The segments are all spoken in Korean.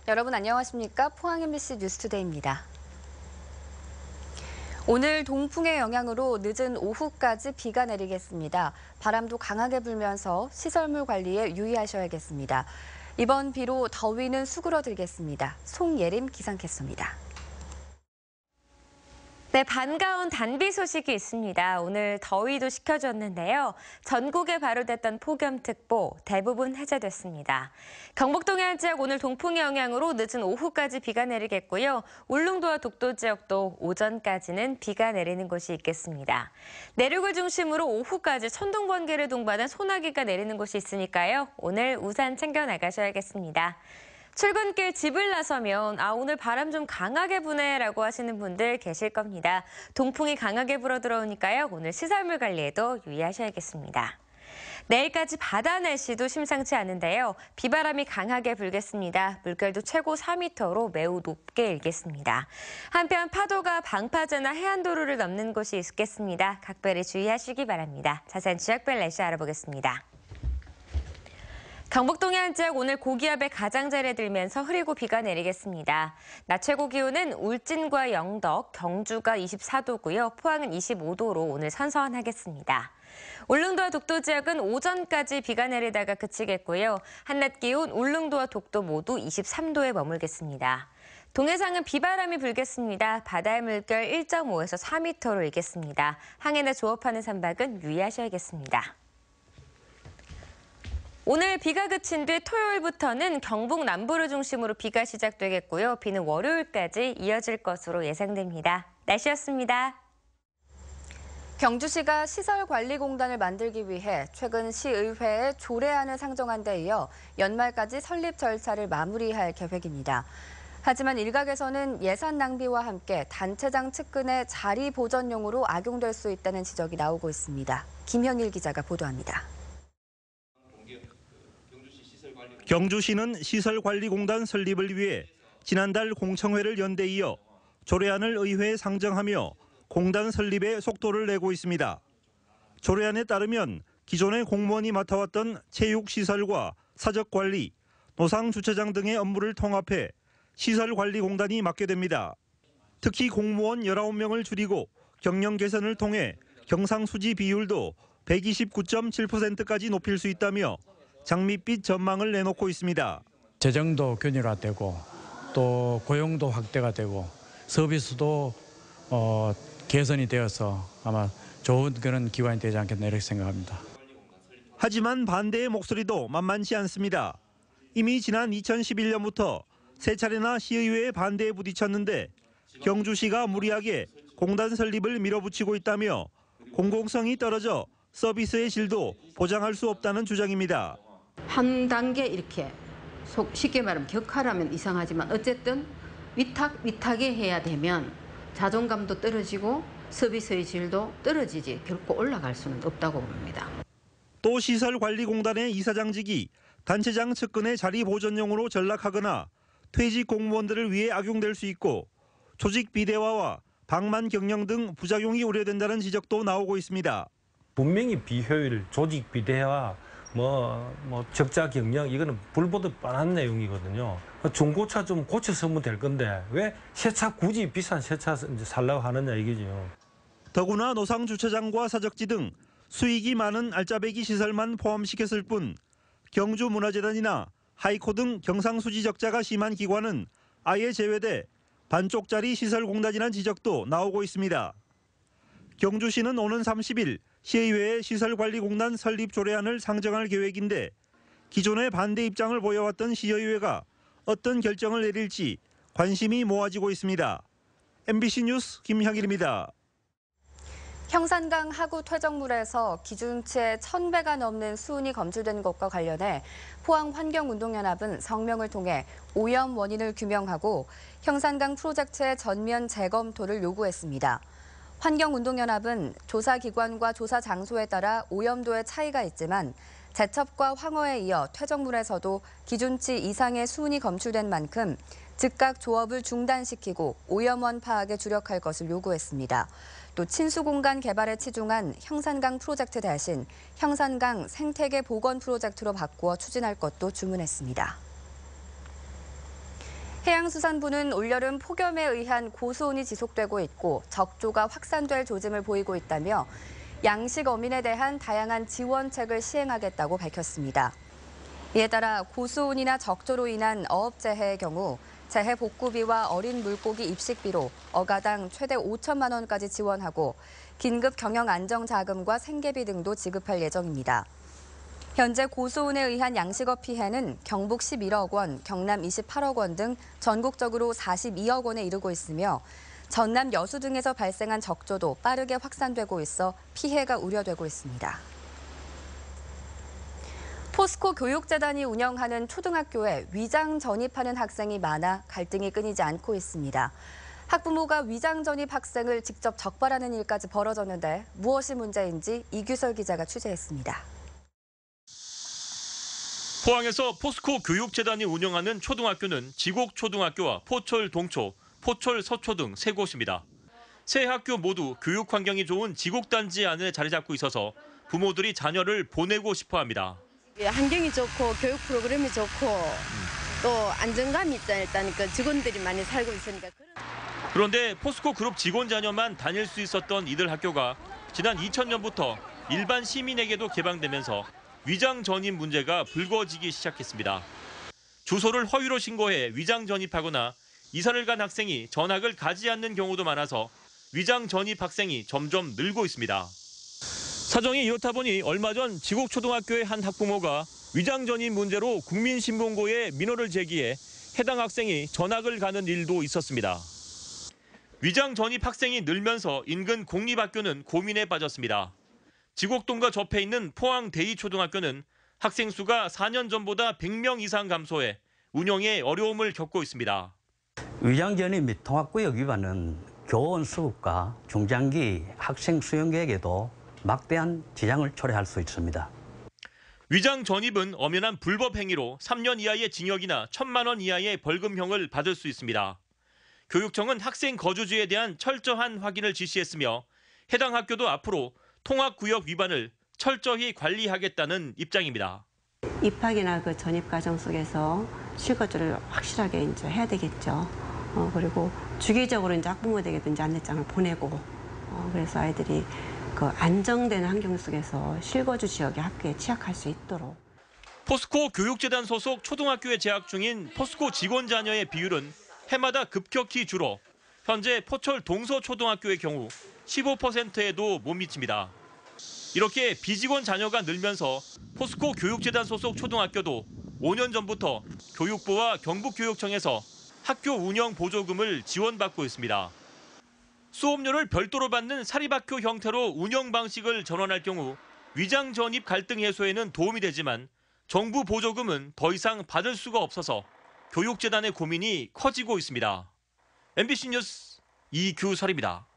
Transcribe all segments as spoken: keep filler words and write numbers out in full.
여러분 안녕하십니까? 포항 엠비씨 뉴스투데이입니다. 오늘 동풍의 영향으로 늦은 오후까지 비가 내리겠습니다. 바람도 강하게 불면서 시설물 관리에 유의하셔야겠습니다. 이번 비로 더위는 수그러들겠습니다. 송예림 기상캐스터입니다. 네, 반가운 단비 소식이 있습니다. 오늘 더위도 식혀줬는데요. 전국에 발효됐던 폭염특보 대부분 해제됐습니다. 경북 동해안 지역 오늘 동풍의 영향으로 늦은 오후까지 비가 내리겠고요. 울릉도와 독도 지역도 오전까지는 비가 내리는 곳이 있겠습니다. 내륙을 중심으로 오후까지 천둥, 번개를 동반한 소나기가 내리는 곳이 있으니까요. 오늘 우산 챙겨 나가셔야겠습니다. 출근길 집을 나서면 아 오늘 바람 좀 강하게 부네라고 하시는 분들 계실 겁니다. 동풍이 강하게 불어 들어오니까요. 오늘 시설물 관리에도 유의하셔야겠습니다. 내일까지 바다 날씨도 심상치 않은데요. 비바람이 강하게 불겠습니다. 물결도 최고 사 미터로 매우 높게 일겠습니다. 한편 파도가 방파제나 해안도로를 넘는 곳이 있겠습니다. 각별히 주의하시기 바랍니다. 자세한 지역별 날씨 알아보겠습니다. 경북 동해안 지역 오늘 고기압의 가장자리에 들면서 흐리고 비가 내리겠습니다. 낮 최고 기온은 울진과 영덕, 경주가 이십사 도고요. 포항은 이십오 도로 오늘 선선하겠습니다. 울릉도와 독도 지역은 오전까지 비가 내리다가 그치겠고요. 한낮 기온 울릉도와 독도 모두 이십삼 도에 머물겠습니다. 동해상은 비바람이 불겠습니다. 바다의 물결 일 점 오에서 사 미터로 일겠습니다. 항해나 조업하는 선박은 유의하셔야겠습니다. 오늘 비가 그친 뒤 토요일부터는 경북 남부를 중심으로 비가 시작되겠고요. 비는 월요일까지 이어질 것으로 예상됩니다. 날씨였습니다. 경주시가 시설관리공단을 만들기 위해 최근 시의회에 조례안을 상정한 데 이어 연말까지 설립 절차를 마무리할 계획입니다. 하지만 일각에서는 예산 낭비와 함께 단체장 측근의 자리 보전용으로 악용될 수 있다는 지적이 나오고 있습니다. 김현일 기자가 보도합니다. 경주시는 시설관리공단 설립을 위해 지난달 공청회를 연대 이어 조례안을 의회에 상정하며 공단 설립에 속도를 내고 있습니다. 조례안에 따르면 기존의 공무원이 맡아왔던 체육시설과 사적관리, 노상주차장 등의 업무를 통합해 시설관리공단이 맡게 됩니다. 특히 공무원 열아홉 명을 줄이고 경영 개선을 통해 경상수지 비율도 백이십구 점 칠 퍼센트까지 높일 수 있다며 장밋빛 전망을 내놓고 있습니다. 재정도 균일화되고 또 고용도 확대가 되고 서비스도 어, 개선이 되어서 아마 좋은 그런 기관이 되지 않겠나 이렇게 생각합니다. 하지만 반대의 목소리도 만만치 않습니다. 이미 지난 이천십일 년부터 세 차례나 시의회의 반대에 부딪혔는데 경주시가 무리하게 공단 설립을 밀어붙이고 있다며 공공성이 떨어져 서비스의 질도 보장할 수 없다는 주장입니다. 한 단계 이렇게 쉽게 말하면 격하라면 이상하지만 어쨌든 위탁, 위탁에 해야 되면 자존감도 떨어지고 서비스의 질도 떨어지지 결코 올라갈 수는 없다고 봅니다. 또 시설관리공단의 이사장직이 단체장 측근의 자리 보전용으로 전락하거나 퇴직 공무원들을 위해 악용될 수 있고 조직 비대화와 방만 경영 등 부작용이 우려된다는 지적도 나오고 있습니다. 분명히 비효율, 조직 비대화, 뭐, 뭐 적자 경영 이거는 불보듯 뻔한 내용이거든요. 중고차 좀 고쳐 쓰면 될 건데 왜 새 차 굳이 비싼 새 차 이제 살려고 하느냐 이거죠. 더구나 노상주차장과 사적지 등 수익이 많은 알짜배기 시설만 포함시켰을 뿐 경주문화재단이나 하이코 등 경상수지 적자가 심한 기관은 아예 제외돼 반쪽짜리 시설공단이라는 지적도 나오고 있습니다. 경주시는 오는 삼십 일 시의회에 시설관리공단 설립 조례안을 상정할 계획인데 기존의 반대 입장을 보여왔던 시의회가 어떤 결정을 내릴지 관심이 모아지고 있습니다. 엠비씨 뉴스 김향일입니다. 형산강 하구 퇴적물에서 기준치의 천 배가 넘는 수은이 검출된 것과 관련해 포항환경운동연합은 성명을 통해 오염 원인을 규명하고 형산강 프로젝트의 전면 재검토를 요구했습니다. 환경운동연합은 조사기관과 조사 장소에 따라 오염도의 차이가 있지만 제첩과 황허에 이어 퇴적물에서도 기준치 이상의 수은이 검출된 만큼 즉각 조업을 중단시키고 오염원 파악에 주력할 것을 요구했습니다. 또 친수공간 개발에 치중한 형산강 프로젝트 대신 형산강 생태계 복원 프로젝트로 바꾸어 추진할 것도 주문했습니다. 해양수산부는 올여름 폭염에 의한 고수온이 지속되고 있고 적조가 확산될 조짐을 보이고 있다며 양식 어민에 대한 다양한 지원책을 시행하겠다고 밝혔습니다. 이에 따라 고수온이나 적조로 인한 어업재해의 경우 재해 복구비와 어린 물고기 입식비로 어가당 최대 오천만 원까지 지원하고 긴급 경영 안정 자금과 생계비 등도 지급할 예정입니다. 현재 고수온에 의한 양식업 피해는 경북 십일억 원, 경남 이십팔억 원 등 전국적으로 사십이억 원에 이르고 있으며 전남 여수 등에서 발생한 적조도 빠르게 확산되고 있어 피해가 우려되고 있습니다. 포스코 교육재단이 운영하는 초등학교에 위장 전입하는 학생이 많아 갈등이 끊이지 않고 있습니다. 학부모가 위장 전입 학생을 직접 적발하는 일까지 벌어졌는데 무엇이 문제인지 이규설 기자가 취재했습니다. 포항에서 포스코 교육재단이 운영하는 초등학교는 지곡초등학교와 포철 동초, 포철 서초 등 세 곳입니다. 세 학교 모두 교육 환경이 좋은 지곡단지 안에 자리 잡고 있어서 부모들이 자녀를 보내고 싶어 합니다. 환경이 좋고 교육 프로그램이 좋고 또 안정감이 있다니까 직원들이 많이 살고 있으니까. 그런데 포스코 그룹 직원 자녀만 다닐 수 있었던 이들 학교가 지난 이천 년부터 일반 시민에게도 개방되면서 위장 전입 문제가 불거지기 시작했습니다. 주소를 허위로 신고해 위장 전입하거나 이사를 간 학생이 전학을 가지 않는 경우도 많아서 위장 전입 학생이 점점 늘고 있습니다. 사정이 이렇다 보니 얼마 전 지곡초등학교의 한 학부모가 위장 전입 문제로 국민신문고에 민원을 제기해 해당 학생이 전학을 가는 일도 있었습니다. 위장 전입 학생이 늘면서 인근 공립학교는 고민에 빠졌습니다. 지곡동과 접해 있는 포항 대이초등학교는 학생 수가 사 년 전보다 백 명 이상 감소해 운영에 어려움을 겪고 있습니다. 위장 전입 및 통합구역 위반은 교원 수급과 중장기 학생 수용 계획에도 막대한 지장을 초래할 수 있습니다. 위장 전입은 엄연한 불법 행위로 삼 년 이하의 징역이나 천만 원 이하의 벌금형을 받을 수 있습니다. 교육청은 학생 거주지에 대한 철저한 확인을 지시했으며 해당 학교도 앞으로 통합구역 위반을 철저히 관리하겠다는 입장입니다. 입학이나 그 전입 과정 속에서 실거주를 확실하게 이제 해야 되겠죠. 어, 그리고 주기적으로 이제 학부모에게도 이제 안내장을 보내고, 어, 그래서 아이들이 그 안정된 환경 속에서 실거주 지역의 학교에 취약할 수 있도록. 포스코 교육재단 소속 초등학교에 재학 중인 포스코 직원 자녀의 비율은 해마다 급격히 줄어 현재 포철 동서초등학교의 경우 십오 퍼센트에도 못 미칩니다. 이렇게 비직원 자녀가 늘면서 포스코 교육재단 소속 초등학교도 오 년 전부터 교육부와 경북교육청에서 학교 운영 보조금을 지원받고 있습니다. 수업료를 별도로 받는 사립학교 형태로 운영 방식을 전환할 경우 위장 전입 갈등 해소에는 도움이 되지만 정부 보조금은 더 이상 받을 수가 없어서 교육재단의 고민이 커지고 있습니다. 엠비씨 뉴스 이규설입니다.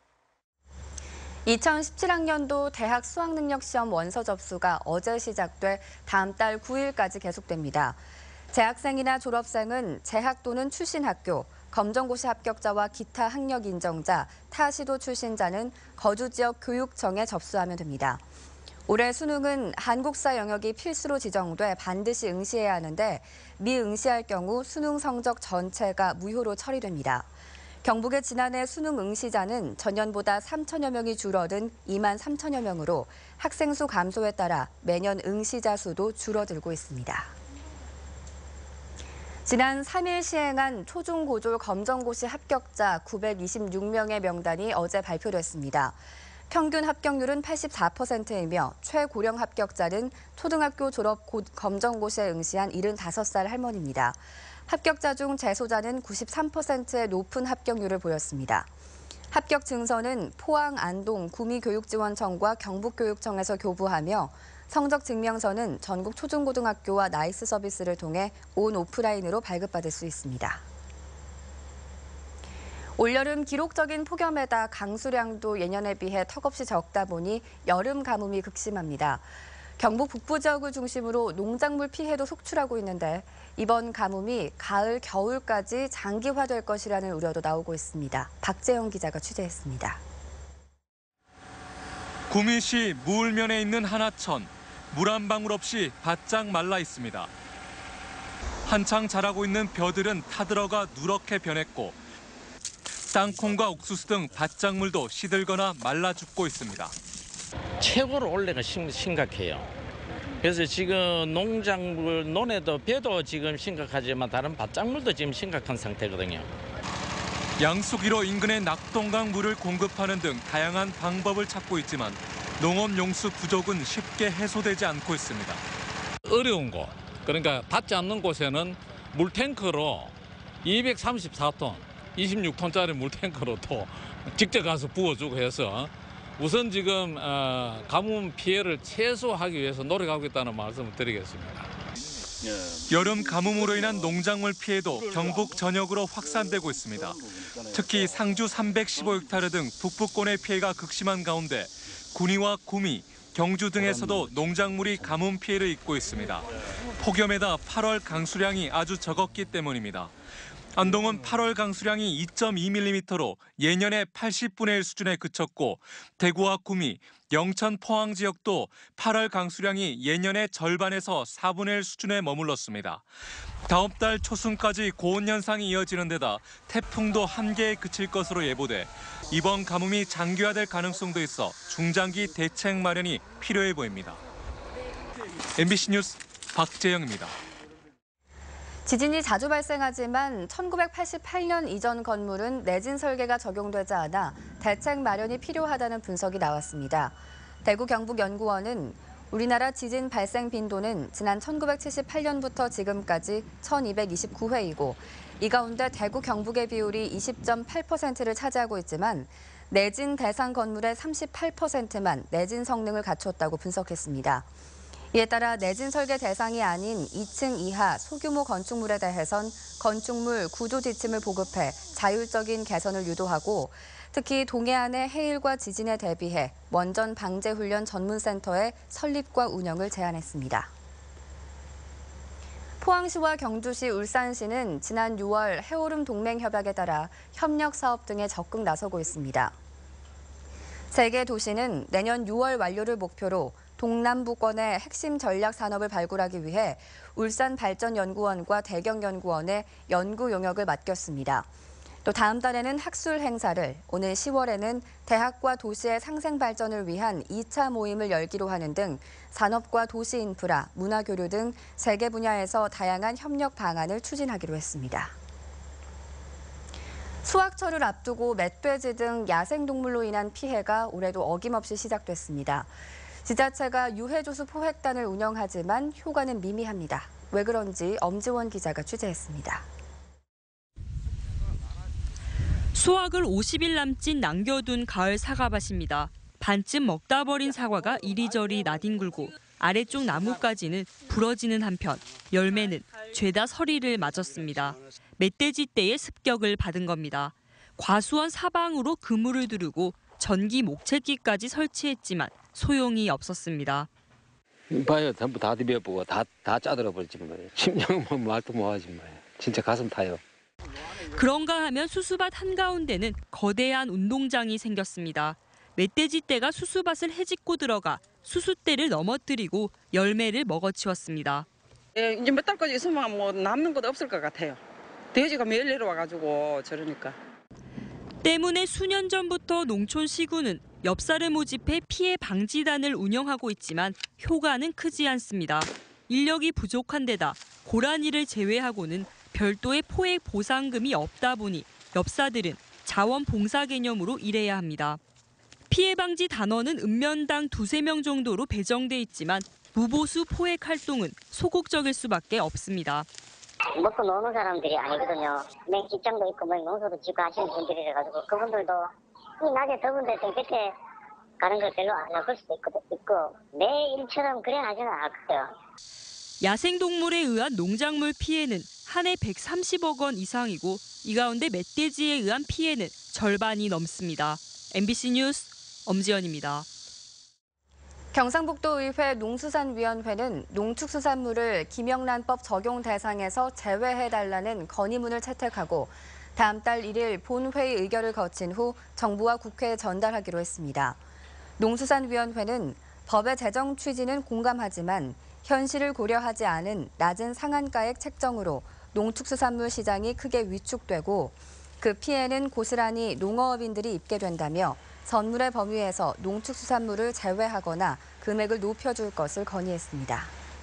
이천십칠 학년도 대학 수학능력시험 원서 접수가 어제 시작돼 다음 달 구 일까지 계속됩니다. 재학생이나 졸업생은 재학 또는 출신 학교, 검정고시 합격자와 기타 학력 인정자, 타 시도 출신자는 거주 지역 교육청에 접수하면 됩니다. 올해 수능은 한국사 영역이 필수로 지정돼 반드시 응시해야 하는데 미응시할 경우 수능 성적 전체가 무효로 처리됩니다. 경북의 지난해 수능 응시자는 전년보다 삼천여 명이 줄어든 이만 삼천여 명으로 학생 수 감소에 따라 매년 응시자 수도 줄어들고 있습니다. 지난 삼 일 시행한 초중고졸 검정고시 합격자 구백이십육 명의 명단이 어제 발표됐습니다. 평균 합격률은 팔십사 퍼센트이며 최고령 합격자는 초등학교 졸업 검정고시에 응시한 칠십오 살 할머니입니다. 합격자 중 재소자는 구십삼 퍼센트의 높은 합격률을 보였습니다. 합격 증서는 포항, 안동, 구미교육지원청과 경북교육청에서 교부하며 성적 증명서는 전국 초중고등학교와 나이스 서비스를 통해 온 오프라인으로 발급받을 수 있습니다. 올여름 기록적인 폭염에다 강수량도 예년에 비해 턱없이 적다 보니 여름 가뭄이 극심합니다. 경북 북부 지역을 중심으로 농작물 피해도 속출하고 있는데 이번 가뭄이 가을, 겨울까지 장기화될 것이라는 우려도 나오고 있습니다. 박재영 기자가 취재했습니다. 구미시 무을면에 있는 한하천, 물 한 방울 없이 바짝 말라 있습니다. 한창 자라고 있는 벼들은 타들어가 누렇게 변했고 땅콩과 옥수수 등 밭작물도 시들거나 말라 죽고 있습니다. 최고로 올해는 심, 심각해요. 그래서 지금 농작물, 논에도 벼도 지금 심각하지만 다른 밭작물도 지금 심각한 상태거든요. 양수기로 인근의 낙동강 물을 공급하는 등 다양한 방법을 찾고 있지만 농업 용수 부족은 쉽게 해소되지 않고 있습니다. 어려운 곳, 그러니까 닿지 않는 곳에는 물탱크로 이백삼십사 톤, 이십육 톤짜리 물탱크로 또 직접 가서 부어주고 해서 우선 지금 가뭄 피해를 최소화하기 위해서 노력하고 있다는 말씀을 드리겠습니다. 여름 가뭄으로 인한 농작물 피해도 경북 전역으로 확산되고 있습니다. 특히 상주 삼백십오 헥타르 등 북부권의 피해가 극심한 가운데 군위와 구미, 경주 등에서도 농작물이 가뭄 피해를 입고 있습니다. 폭염에다 팔월 강수량이 아주 적었기 때문입니다. 안동은 팔월 강수량이 이 점 이 밀리미터로 예년의 팔십분의 일 수준에 그쳤고 대구와 구미, 영천, 포항 지역도 팔월 강수량이 예년의 절반에서 사분의 일 수준에 머물렀습니다. 다음 달 초순까지 고온 현상이 이어지는 데다 태풍도 한계에 그칠 것으로 예보돼 이번 가뭄이 장기화될 가능성도 있어 중장기 대책 마련이 필요해 보입니다. 엠비씨 뉴스 박재영입니다. 지진이 자주 발생하지만 천구백팔십팔 년 이전 건물은 내진 설계가 적용되지 않아 대책 마련이 필요하다는 분석이 나왔습니다. 대구 경북연구원은 우리나라 지진 발생 빈도는 지난 천구백칠십팔 년부터 지금까지 천이백이십구 회이고 이 가운데 대구 경북의 비율이 이십 점 팔 퍼센트를 차지하고 있지만 내진 대상 건물의 삼십팔 퍼센트만 내진 성능을 갖췄다고 분석했습니다. 이에 따라 내진 설계 대상이 아닌 이 층 이하 소규모 건축물에 대해선 건축물 구조 지침을 보급해 자율적인 개선을 유도하고 특히 동해안의 해일과 지진에 대비해 원전 방재 훈련 전문센터의 설립과 운영을 제안했습니다. 포항시와 경주시, 울산시는 지난 유월 해오름 동맹 협약에 따라 협력 사업 등에 적극 나서고 있습니다. 세 개 도시는 내년 유월 완료를 목표로 동남부권의 핵심 전략 산업을 발굴하기 위해 울산발전연구원과 대경연구원에 연구 용역을 맡겼습니다. 또 다음 달에는 학술 행사를, 오늘 시월에는 대학과 도시의 상생 발전을 위한 이 차 모임을 열기로 하는 등 산업과 도시 인프라, 문화교류 등 세 개 분야에서 다양한 협력 방안을 추진하기로 했습니다. 수확철을 앞두고 멧돼지 등 야생동물로 인한 피해가 올해도 어김없이 시작됐습니다. 지자체가 유해조수 포획단을 운영하지만 효과는 미미합니다. 왜 그런지 엄지원 기자가 취재했습니다. 수확을 오십 일 남짓 남겨둔 가을 사과밭입니다. 반쯤 먹다 버린 사과가 이리저리 나뒹굴고 아래쪽 나무까지는 부러지는 한편 열매는 죄다 서리를 맞았습니다. 멧돼지 떼의 습격을 받은 겁니다. 과수원 사방으로 그물을 두르고 전기 목채기까지 설치했지만 소용이 없었습니다. 봐요, 전부 다 뒤벼보고 다, 다 짜들어 버리지 뭐예요. 심장은 말도 못하지 뭐예요. 진짜 가슴 타요. 그런가 하면 수수밭 한가운데는 거대한 운동장이 생겼습니다. 멧돼지 떼가 수수밭을 헤집고 들어가 수수떼를 넘어뜨리고 열매를 먹어치웠습니다. 예, 이제 몇 달까지 있으면 뭐 남는 것도 없을 것 같아요. 돼지가 매일 내려와가지고 저러니까. 때문에 수년 전부터 농촌 시군은 엽사를 모집해 피해 방지단을 운영하고 있지만 효과는 크지 않습니다. 인력이 부족한 데다 고라니를 제외하고는 별도의 포획 보상금이 없다 보니 엽사들은 자원봉사 개념으로 일해야 합니다. 피해 방지 단원은 읍면당 두세 명 정도로 배정돼 있지만 무보수 포획 활동은 소극적일 수밖에 없습니다. 먹고 노는 사람들이 아니거든요. 맨 직장도 있고 맨 농사도 짓고 하시는 분들이라 가지고 그분들도 이 낮에 더운 데 땡볕에 가는 걸 별로 안 나쁠 수도 있고, 있고 매일처럼 그래 하지는 않고요. 야생동물에 의한 농작물 피해는 한 해 백삼십억 원 이상이고 이 가운데 멧돼지에 의한 피해는 절반이 넘습니다. 엠비씨 뉴스 엄지연입니다. 경상북도의회 농수산위원회는 농축수산물을 김영란법 적용 대상에서 제외해달라는 건의문을 채택하고 다음 달 일 일 본회의 의결을 거친 후 정부와 국회에 전달하기로 했습니다. 농수산위원회는 법의 제정 취지는 공감하지만 현실을 고려하지 않은 낮은 상한가액 책정으로 농축수산물 시장이 크게 위축되고 그 피해는 고스란히 농어업인들이 입게 된다며 선물의 범위에서 농축수산물을 제외하거나 금액을 높여줄 것을 건의했습니다.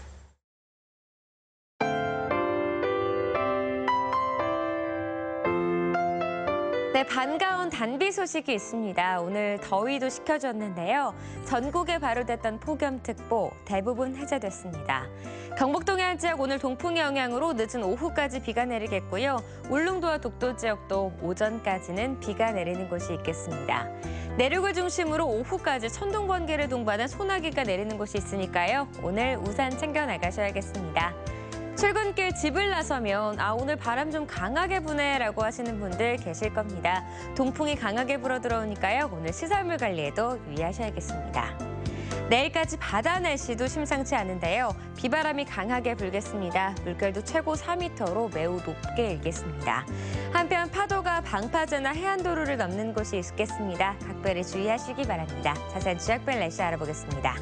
네, 반가운 단비 소식이 있습니다. 오늘 더위도 식혀줬는데요. 전국에 발효됐던 폭염특보 대부분 해제됐습니다. 경북 동해안 지역 오늘 동풍의 영향으로 늦은 오후까지 비가 내리겠고요. 울릉도와 독도 지역도 오전까지는 비가 내리는 곳이 있겠습니다. 내륙을 중심으로 오후까지 천둥, 번개를 동반한 소나기가 내리는 곳이 있으니까요. 오늘 우산 챙겨 나가셔야겠습니다. 출근길 집을 나서면 아 오늘 바람 좀 강하게 부네라고 하시는 분들 계실 겁니다. 동풍이 강하게 불어 들어오니까요. 오늘 시설물 관리에도 유의하셔야겠습니다. 내일까지 바다 날씨도 심상치 않은데요. 비바람이 강하게 불겠습니다. 물결도 최고 사 미터로 매우 높게 일겠습니다. 한편 파도가 방파제나 해안도로를 넘는 곳이 있겠습니다. 각별히 주의하시기 바랍니다. 자세한 지역별 날씨 알아보겠습니다.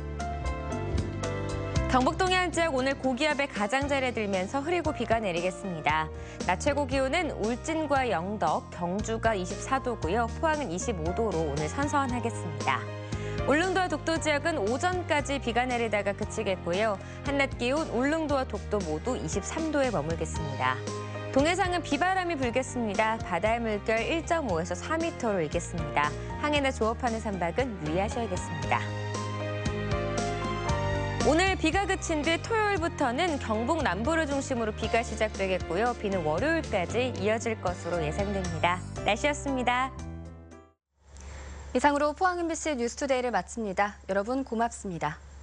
경북 동해안 지역 오늘 고기압의 가장자리에 들면서 흐리고 비가 내리겠습니다. 낮 최고 기온은 울진과 영덕, 경주가 이십사 도고요. 포항은 이십오 도로 오늘 선선하겠습니다. 울릉도와 독도 지역은 오전까지 비가 내리다가 그치겠고요. 한낮 기온 울릉도와 독도 모두 이십삼 도에 머물겠습니다. 동해상은 비바람이 불겠습니다. 바다의 물결 일 점 오에서 사 미터로 일겠습니다. 항해나 조업하는 선박은 유의하셔야겠습니다. 오늘 비가 그친 뒤 토요일부터는 경북 남부를 중심으로 비가 시작되겠고요. 비는 월요일까지 이어질 것으로 예상됩니다. 날씨였습니다. 이상으로 포항 엠비씨 뉴스투데이를 마칩니다. 여러분 고맙습니다.